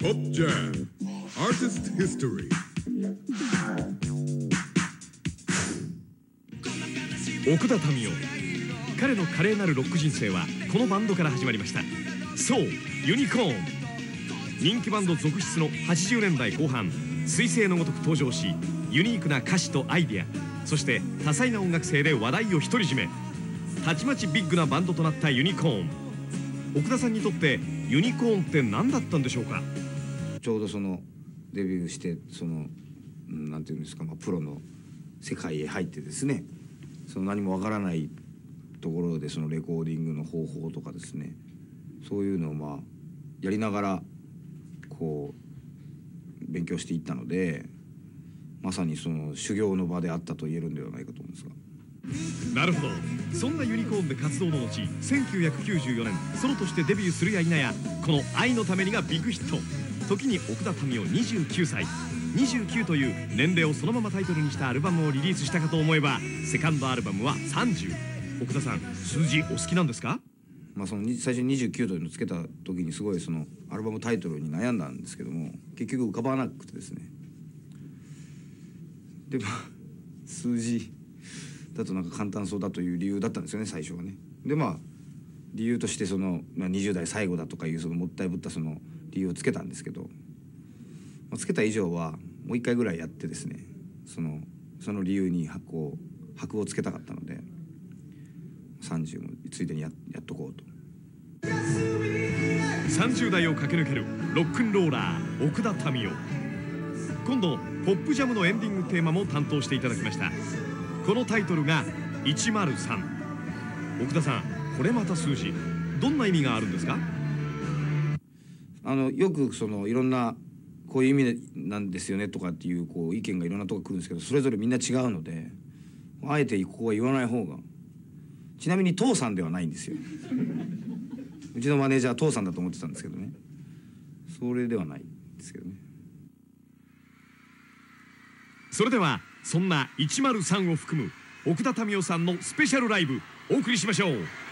Pop Jam Artist History。 奥田民生、彼の華麗なるロック人生はこのバンドから始まりました。そう、ユニコーン。人気バンド続出の80年代後半、彗星のごとく登場し、ユニークな歌詞とアイデア、そして多彩な音楽性で話題を独り占め。たちまちビッグなバンドとなったユニコーン。奥田さんにとってユニコーンって何だったんでしょうか。 ちょうどそのデビューしてなんていうんですか、プロの世界へ入ってですね、その何もわからないところでそのレコーディングの方法とかですね、そういうのをやりながらこう勉強していったので、まさにその修行の場であったと言えるんではないかと思うんですが。 なるほど。そんなユニコーンで活動の後、1994年ソロとしてデビューするや否や、この「愛のために」がビッグヒット。時に奥田民生29歳29という年齢をそのままタイトルにしたアルバムをリリースしたかと思えば、セカンドアルバムは30。奥田さん、数字お好きなんですか。 その最初に29というのをつけた時にすごいそのアルバムタイトルに悩んだんですけども、結局浮かばなくてですね。で数字だと簡単そうだという理由だったんですよね、最初はね。で理由としてその、20代最後だとかいうそのもったいぶったその理由をつけたんですけど、つけた以上はもう一回ぐらいやってですね、その理由に箔をつけたかったので、30もついでにやっとこうと。 30代を駆け抜けるロックンローラー奥田民生。今度ポップジャムのエンディングテーマも担当していただきました。このタイトルが103。奥田さん、これまた数字、どんな意味があるんですか。 よくいろんなこういう意味なんですよねとかっていう意見がいろんなとこ来るんですけど、それぞれみんな違うので、あえてここは言わない方が。ちなみに父さんではないんですよ。うちのマネージャーは父さんだと思ってたんですけどね、それではないですけどね。 それではそんな103を含む奥田民生さんのスペシャルライブお送りしましょう。